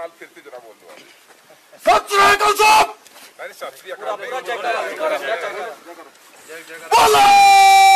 अकाल फिर से जरा बोल दो। सत श्री अकाल साहब। सत श्री अकाल। बोलो